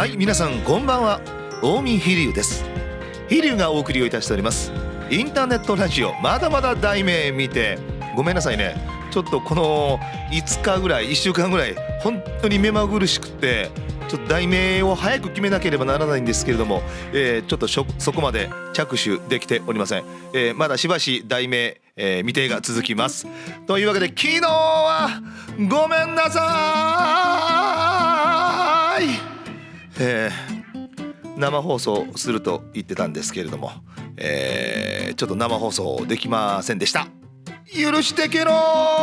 、皆さんこんばんは。近江飛龍です。飛龍がお送りをいたしておりますインターネットラジオ、まだまだ題名見てごめんなさいね。ちょっとこの5日ぐらい1週間ぐらい本当に目まぐるしくて、ちょっと題名を早く決めなければならないんですけれども、ちょっとそこまで着手できておりません。まだしばし題名、未定が続きます。というわけで昨日はごめんなさい。生放送すると言ってたんですけれども、ちょっと生放送できませんでした。許してけろ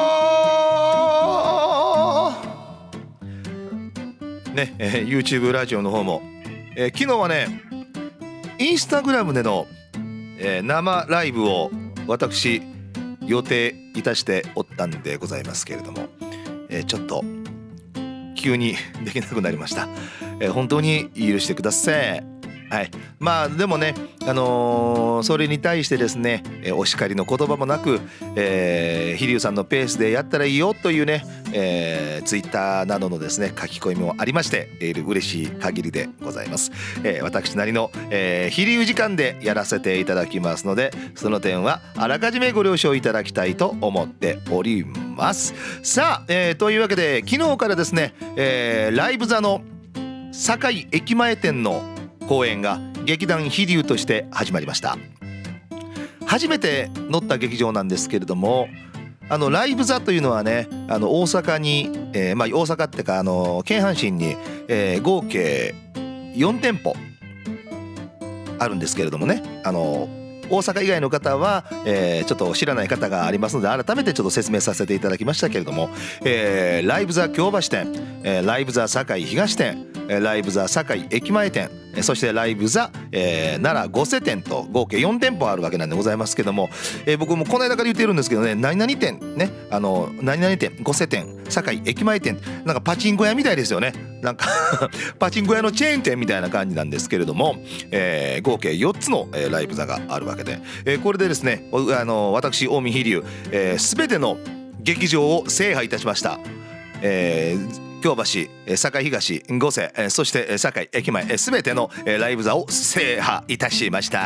ね。YouTube ラジオの方も、昨日はねインスタグラムでの、生ライブを私予定いたしておったんでございますけれども、ちょっと急にできなくなりました。本当に許してください。はい、まあでもね、それに対してですね、お叱りの言葉もなく、飛龍さんのペースでやったらいいよというね、ツイッターなどのですね書き込みもありまして、嬉しい限りでございます。私なりの、飛龍時間でやらせていただきますので、その点はあらかじめご了承いただきたいと思っております。さあ、というわけで昨日からですね、ライブ座の堺駅前店の公演が劇団飛龍として始まりました。初めて乗った劇場なんですけれども、ライブ座というのはね、大阪に、大阪ってか京阪神に、合計4店舗あるんですけれどもね、大阪以外の方は、ちょっと知らない方がありますので、改めてちょっと説明させていただきましたけれども、ライブ座京橋店、ライブ座堺東店、ライブ座堺駅前店、そしてライブ座、奈良御瀬店と合計4店舗あるわけなんでございますけども、僕もこの間から言ってるんですけどね、何々店ね、何々店、御瀬店、堺駅前店、なんかパチンコ屋みたいですよね。なんかパチンコ屋のチェーン店みたいな感じなんですけれども、合計4つの、ライブ座があるわけで、これでですね、私近江飛龍、全ての劇場を制覇いたしました。京橋、堺東、御瀬、そして堺駅前、全てのライブ座を制覇いたしました。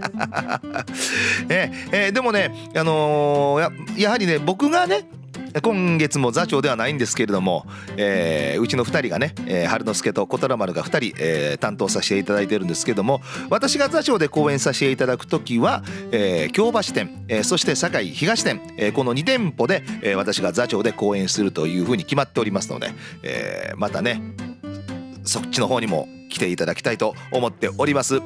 でもね、やはりね、僕がね今月も座長ではないんですけれども、うちの2人がね、春之助と小虎丸が2人、担当させていただいているんですけども、私が座長で講演させていただくときは、京橋店、そして堺東店、この2店舗で、私が座長で講演するというふうに決まっておりますので、またねそっちの方にも来ていただきたいと思っておりますが、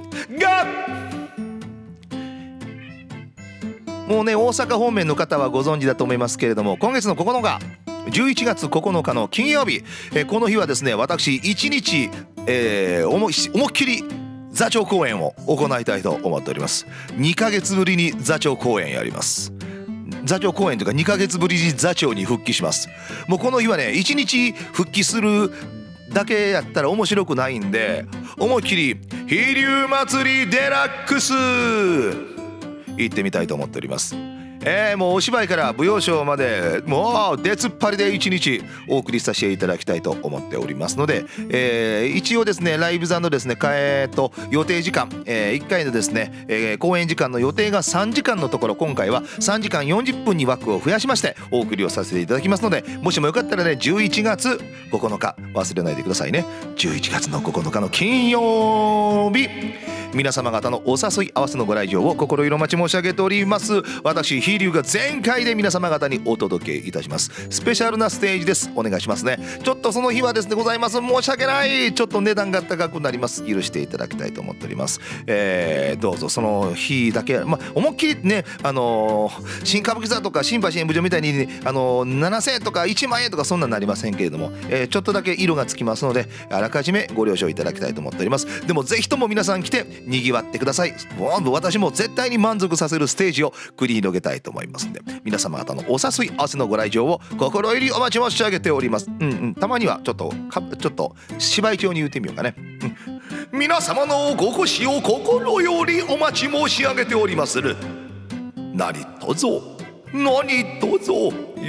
もうね大阪方面の方はご存知だと思いますけれども、今月の9日11月9日の金曜日、この日はですね、私1日、思いっきり座長公演を行いたいと思っております。2ヶ月ぶりに座長公演やります。座長公演というか2ヶ月ぶりに座長に復帰します。もうこの日はね1日復帰するだけやったら面白くないんで、思いっきり飛龍祭りデラックス行ってみたいと思っております。もうお芝居から舞踊ショーまでもう出つっぱりで一日お送りさせていただきたいと思っておりますので、一応ですねライブ座のですね予定時間、1回のですね、公演時間の予定が3時間のところ、今回は3時間40分に枠を増やしましてお送りをさせていただきますので、もしもよかったらね11月9日忘れないでくださいね。11月の9日の金曜日、皆様方のお誘い合わせのご来場を心よりお待ち申し上げております。私飛龍が全開で皆様方にお届けいたします。スペシャルなステージです。お願いしますね。ちょっとその日はですねございます、申し訳ない、ちょっと値段が高くなります。許していただきたいと思っております。どうぞその日だけ、思いっきりね新歌舞伎座とか新橋演舞場みたいに、7000円とか1万円とかそんなんなりませんけれども、ちょっとだけ色がつきますので、あらかじめご了承いただきたいと思っております。でもぜひとも皆さん来てにぎわってください。私も絶対に満足させるステージを繰り広げたいと思いますので、皆様方のお誘い合わせのご来場を心よりお待ち申し上げております。たまにはちょっと芝居調に言ってみようかね。皆様のご越しを心よりお待ち申し上げておりまする。何卒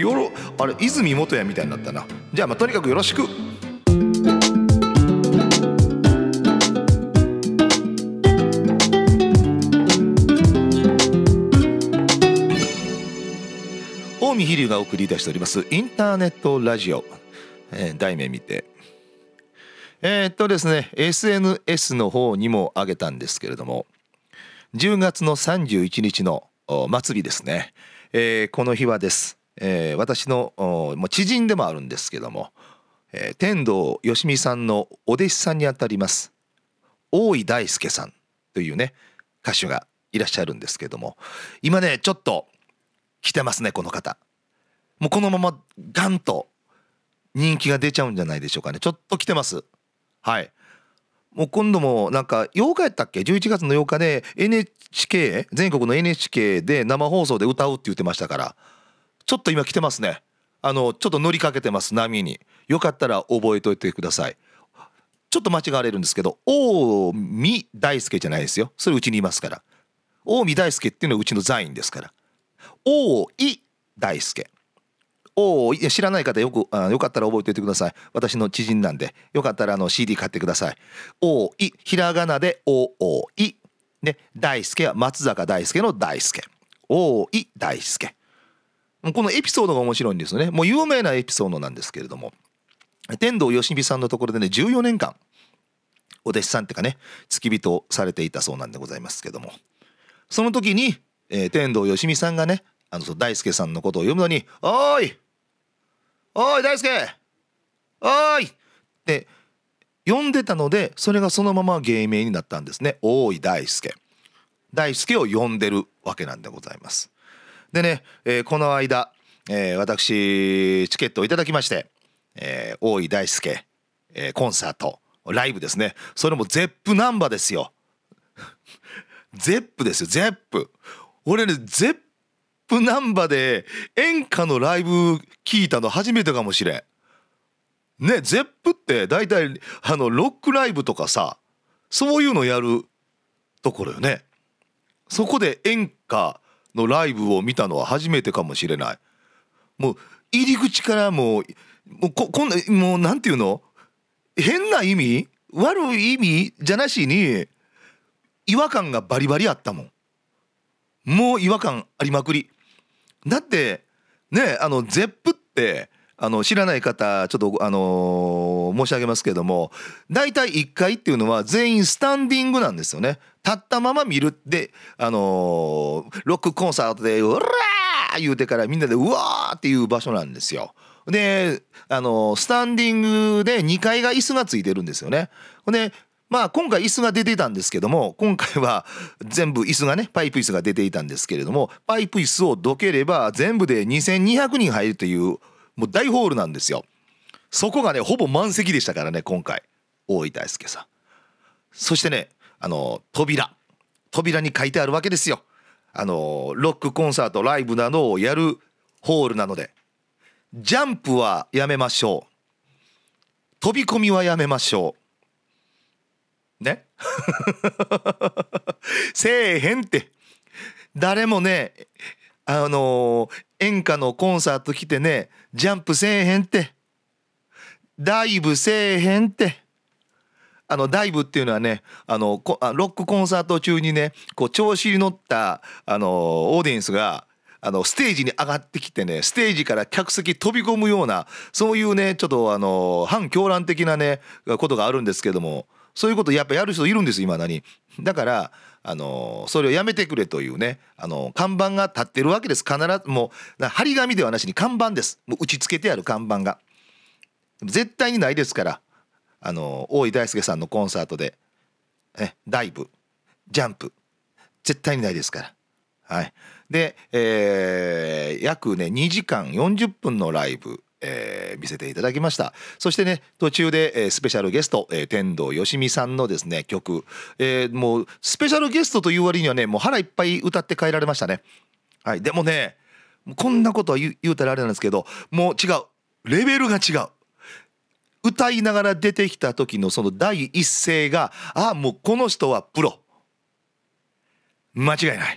あれ泉元也みたいになったな。じゃあとにかくよろしく。 見飛龍がお送りいたしておりますインターネットラジオ、題名見てですね SNS の方にも上げたんですけれども、10月の31日の祭りですね、この日はです、私の知人でもあるんですけども、天童よしみさんのお弟子さんにあたります大井大輔さんというね歌手がいらっしゃるんですけども、今ねちょっと来てますね。この方もうこのままガンと人気が出ちゃうんじゃないでしょうかね。ちょっと来てます。はい、もう今度もなんか8日やったっけ、11月の8日で NHK 全国の NHK で生放送で歌うって言ってましたから、ちょっと今来てますね。ちょっと乗りかけてます、波に。よかったら覚えておいてください。ちょっと間違われるんですけど、大見大輔じゃないですよ。それうちにいますから。大見大輔っていうのはうちの座員ですから。大井大輔、知らない方よかったら覚えておいてください。私の知人なんで、よかったらCD 買ってください。大井、ひらがなで大井で、大輔は松坂大輔の大輔、大井大輔。このエピソードが面白いんですよね。もう有名なエピソードなんですけれども、天童よしみさんのところでね14年間お弟子さんっていうかね付き人をされていたそうなんでございますけども、その時に、天童よしみさんがね大輔さんのことを呼ぶのに「おーいおい大輔おーい!」って呼んでたので、それがそのまま芸名になったんですね。おい大輔、大輔を呼んでるわけなんでございます。でね、この間、私チケットをいただきまして、大井大輔、コンサートライブですね。それもゼップナンバーですよ。ゼップですよ、ゼップ。俺ねゼップナンバーで演歌のライブ聞いたの初めてかもしれんね。ゼップって大体ロックライブとかさ、そういうのやるところよね。そこで演歌のライブを見たのは初めてかもしれない。もう入り口からもうこんなもうなんていうの、変な意味悪い意味じゃなしに違和感がバリバリあったもん。もう違和感ありまくりだってね。ゼップって知らない方ちょっと申し上げますけども、だいたい1回っていうのは全員スタンディングなんですよね。立ったまま見るでロックコンサートでうらー言うてからみんなでうわーっていう場所なんですよ。でスタンディングで2階が椅子がついてるんですよね。でまあ今回椅子が出てたんですけども、今回は全部椅子がねパイプ椅子が出ていたんですけれども、パイプ椅子をどければ全部で2200人入るというもう大ホールなんですよ。そこがねほぼ満席でしたからね今回。大井大輔さん、そしてね扉に書いてあるわけですよ。ロックコンサートライブなどをやるホールなので、ジャンプはやめましょう、飛び込みはやめましょうね。せえへんって。誰もね演歌のコンサート来てねジャンプせえへんって、ダイブせえへんって。ダイブっていうのはねロックコンサート中にねこう調子に乗ったオーディエンスがステージに上がってきてね、ステージから客席飛び込むようなそういうねちょっと反狂乱的なねことがあるんですけども、そういうことやっぱやる人いるんです今に。だからそれをやめてくれというね看板が立ってるわけです。必ずもう張り紙ではなしに看板です。もう打ち付けてある看板が絶対にないですから。大井大輔さんのコンサートでダイブジャンプ絶対にないですから。はい、で、約ね2時間40分のライブ、見せていただきました。そしてね途中で、スペシャルゲスト、天童よしみさんのですね曲、もうスペシャルゲストという割にはねもう腹いっぱい歌って帰られましたね。はい、でもねこんなことは言うたらあれなんですけど、もう違う、レベルが違う。歌いながら出てきた時のその第一声がもうこの人はプロ間違いない。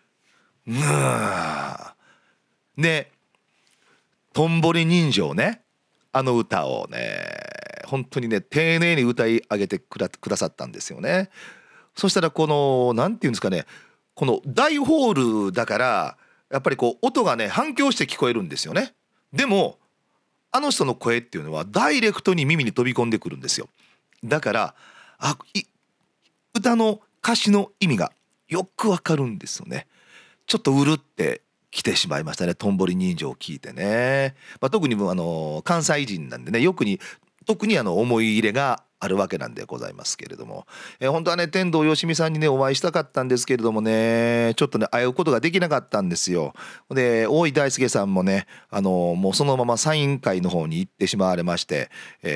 でトンボリ人情ね、歌をね本当にね丁寧に歌い上げてくださったんですよね。そしたらこのなんていうんですかね、この大ホールだからやっぱりこう音がね反響して聞こえるんですよね。でもあの人の声っていうのはダイレクトに耳に飛び込んでくるんですよ。だから歌の歌詞の意味がよくわかるんですよね。ちょっとうるって来てしまいましたね、トンボリ人情を聞いてね。特に関西人なんでね、特に思い入れがあるわけなんでございますけれども、本当はね天童よしみさんにねお会いしたかったんですけれどもね、ちょっとね会うことができなかったんですよ。で大井大輔さんもねもうそのままサイン会の方に行ってしまわれまして、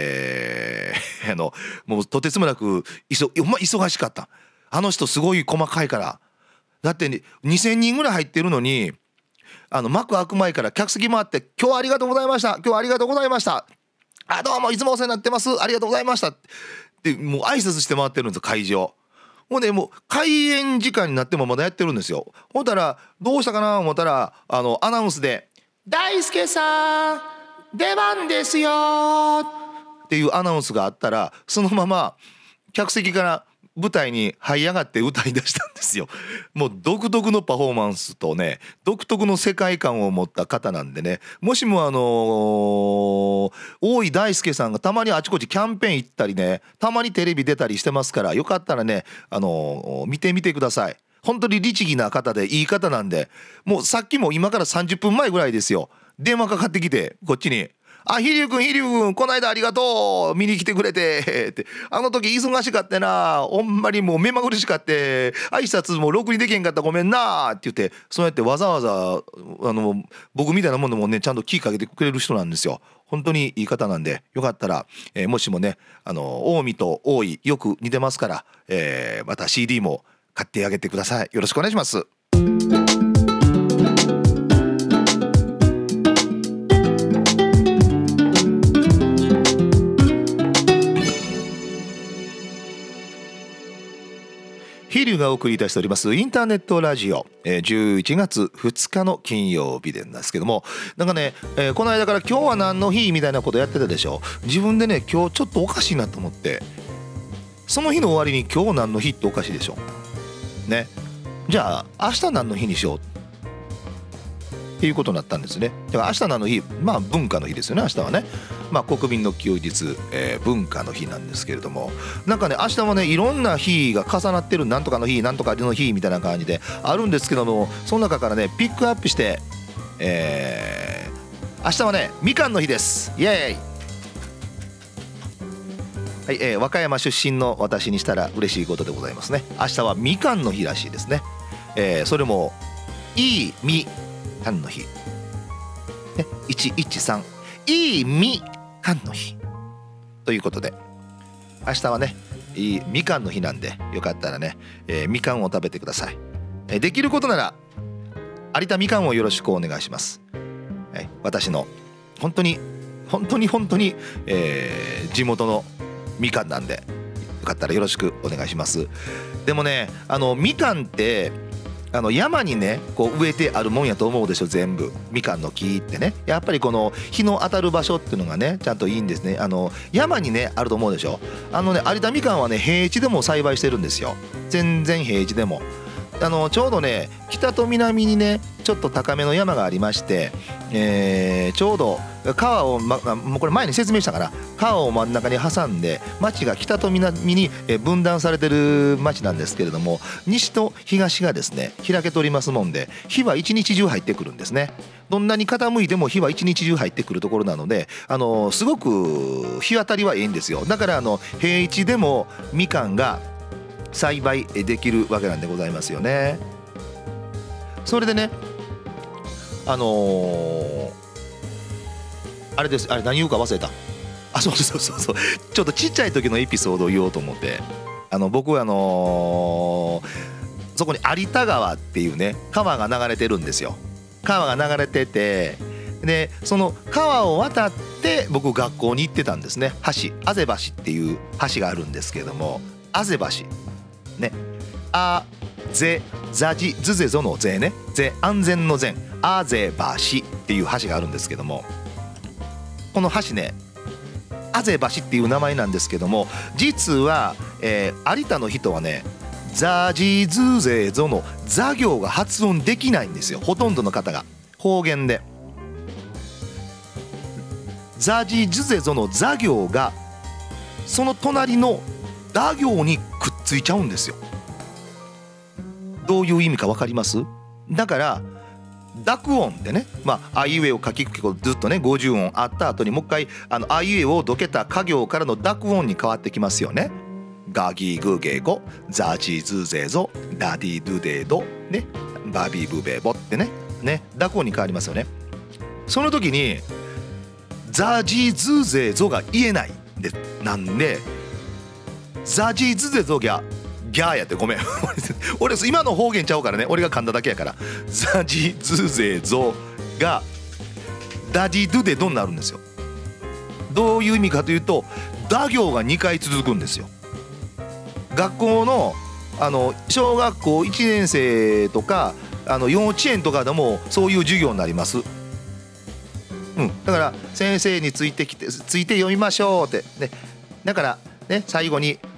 もうとてつもなく忙しかった。あの人すごい細かいから。だって、ね、2,000人ぐらい入ってるのに幕開く前から客席回って「今日はありがとうございました、今日はありがとうございました、あどうもいつもお世話になってます、ありがとうございました」ってもう挨拶して回ってるんですよ、会場。ほんでもう開演時間になってもまだやってるんですよ。ほんだらどうしたかな思ったらアナウンスで「大輔さん出番ですよ」っていうアナウンスがあったら、そのまま客席から舞台に這い上がって歌い出したんですよ。もう独特のパフォーマンスとね独特の世界観を持った方なんでね、もしも大井大輔さんがたまにあちこちキャンペーン行ったりね、たまにテレビ出たりしてますから、よかったらね見てみてください。本当に律儀な方でいい方なんで、もうさっきも今から30分前ぐらいですよ、電話かかってきてこっちに「飛龍君この間ありがとう見に来てくれて」って「あの時忙しかってな、ほんまにもう目まぐるしかって挨拶もろくにできへんかったごめんな」って言って、そうやってわざわざ僕みたいなもんでもねちゃんと気かけてくれる人なんですよ。本当にいい方なんで、よかったら、もしもね近江と大井よく似てますから、また CD も買ってあげてください。よろしくお願いします。飛龍がお送りいたしておりますインターネットラジオ、11月2日の金曜日なんですけども、なんかね、この間から今日は何の日みたいなことやってたでしょ。自分でね今日ちょっとおかしいなと思って、その日の終わりに今日何の日っておかしいでしょね。じゃあ明日何の日にしようっていうことになったんですね。だから明日何の日、文化の日ですよね。明日はね、国民の休日、文化の日なんですけれども、なんかね明日もねいろんな日が重なってる、なんとかの日なんとかの日みたいな感じであるんですけども、その中からねピックアップして、明日はねみかんの日です。イエーイ。はい、和歌山出身の私にしたら嬉しいことでございますね。明日はみかんの日らしいですね。それもいいみかんの日、ね、113いいみかんの日ということで、明日はねいいみかんの日なんで、よかったらね、みかんを食べてください。できることなら有田みかんをよろしくお願いします。私の本当に、地元のみかんなんで、よかったらよろしくお願いします。でもねみかんって山にねこう植えてあるもんやと思うでしょ。全部みかんの木ってね、やっぱりこの日の当たる場所っていうのがねちゃんといいんですね。山にねあると思うでしょ。有田みかんはね平地でも栽培してるんですよ。全然平地でもちょうどね北と南にねちょっと高めの山がありまして、ちょうど川を、もうこれ前に説明したから川を真ん中に挟んで町が北と南に分断されてる町なんですけれども、西と東がですね開けておりますもんで、火は一日中入ってくるんですね。どんなに傾いても火は一日中入ってくるところなので、すごく日当たりはいいんですよ。だから平地でもみかんが栽培できるわけなんでございますよね。それでねあれです、あれ何言うか忘れた。そうちょっとちっちゃい時のエピソードを言おうと思って、僕はそこに有田川っていうね川が流れてるんですよ。川が流れてて、でその川を渡って僕学校に行ってたんですね。あぜ橋っていう橋があるんですけれども、あぜ橋ね、あぜざじずぜぞのぜね、ぜ安全のぜん、あぜ橋っていう橋があるんですけども、この橋ねあぜ橋っていう名前なんですけども、実は、有田の人はねザジズゼゾのザ行が発音できないんですよ、ほとんどの方が。方言でザジズゼゾのザ行がその隣のダ行にくっついちゃうんですよ。どういう意味か分かります？だから濁音でね、あいうえを書きずっとね50音あった後にもう一回あいうえをどけた家行からの濁音に変わってきますよね。ガギグゲゴザジズゼゾダディドゥデドねバビブベボってね濁音に変わりますよね。その時にザジズゼゾが言えないなんでザジズゼゾギャーやってごめん俺今の方言ちゃうからね、俺が噛んだだけやから。ザジズゼゾがダディドゥデドになるんですよ。どういう意味かというとダ行が2回続くんですよ。学校の小学校1年生とか幼稚園とかでもそういう授業になります。だから先生について読みましょうってね。だからね最後に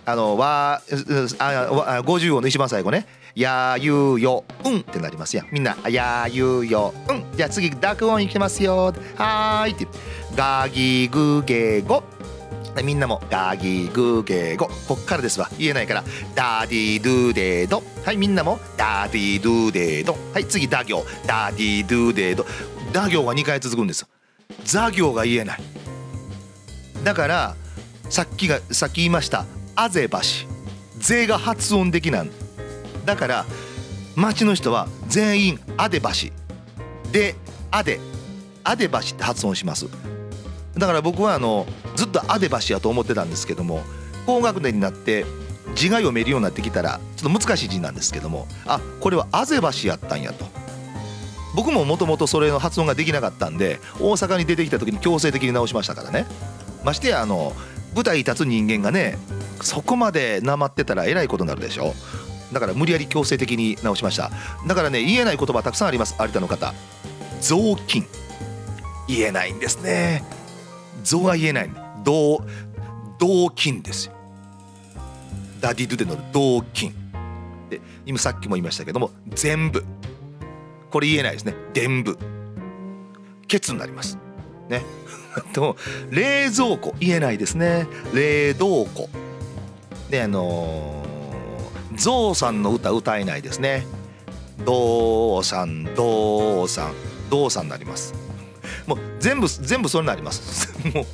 50音の一番最後ねやゆよってなりますやん。みんなやゆよじゃあ次濁音いきますよはーいってガギグゲゴみんなもガギグゲゴこっからですわ。言えないからダディドゥデドはいみんなもダディドゥデドはい次ダ行ダディドゥデドダ行が2回続くんですよ。ザ行が言えない。だからさっき言いましたあぜ橋ぜが発音できない。だから町の人は全員あで橋であで橋って発音します。だから僕はずっとあで橋やと思ってたんですけども、高学年になって字が読めるようになってきたらちょっと難しい字なんですけども、これはあぜ橋やったんやと。僕ももともとそれの発音ができなかったんで大阪に出てきた時に強制的に直しましたからね。ましてや舞台に立つ人間がねそこまでなまってたらえらいことになるでしょ。だから無理やり強制的に直しました。だからね言えない言葉たくさんあります。有田の方雑巾言えないんですね。雑が言えない。銅金ですよ。ダディドゥデの銅金で今さっきも言いましたけども全部これ言えないですね。全部ケツになりますねと冷蔵庫言えないですね。冷凍庫でゾウさんの歌歌えないですね。ドーさんになります。もう全部それになります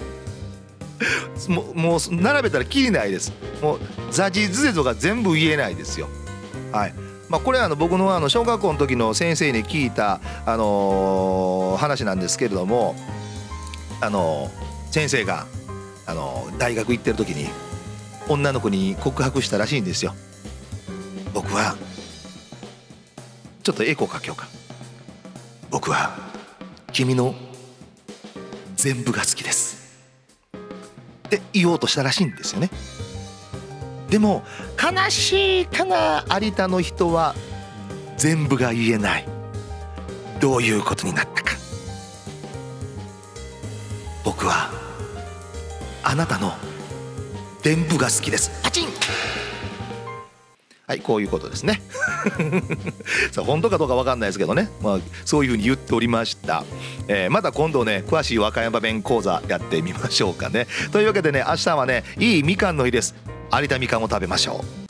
もう並べたらきりないです。もうザジズゼゾが全部言えないですよ。はい。これは僕の小学校の時の先生に聞いた話なんですけれども、先生が大学行ってる時に女の子に告白したらしいんですよ。僕はちょっとエコーかけようか。僕は君の全部が好きですって言おうとしたらしいんですよね。でも悲しいかな、有田の人は全部が言えない。どういうことになったか。僕はあなたの全部が好きです。パチン。はい、こういうことですねさあ本当かどうか分かんないですけどね、そういうふうに言っておりました。また今度ね詳しい和歌山弁講座やってみましょうかね。というわけでね明日はねいいみかんの日です。有田みかんを食べましょう。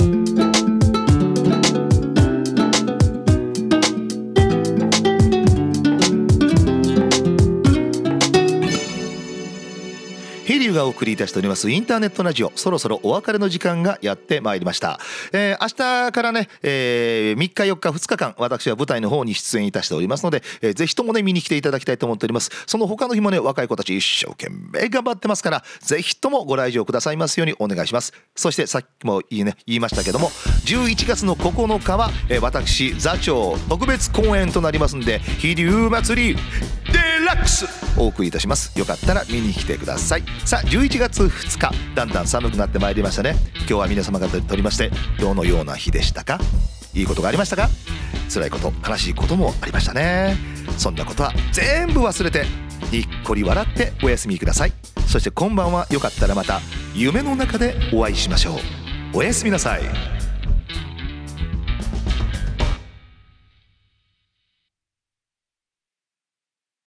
ヘリューがお送りいたしておりますインターネットラジオ、そろそろお別れの時間がやってまいりました。明日からね、3日4日2日間私は舞台の方に出演いたしておりますので、ぜひともね見に来ていただきたいと思っております。その他の日もね若い子たち一生懸命頑張ってますから、ぜひともご来場くださいますようにお願いします。そしてさっきも言いましたけども11月の9日は、私座長特別公演となりますんで、飛龍祭りデラックスお送りいたします。よかったら見に来てください。さあ11月2日だんだん寒くなってまいりましたね。今日は皆様方にとりましてどのような日でしたか。いいことがありましたか。辛いこと悲しいこともありましたね。そんなことは全部忘れてにっこり笑ってお休みください。そして今晩はよかったらまた夢の中でお会いしましょう。おやすみなさい。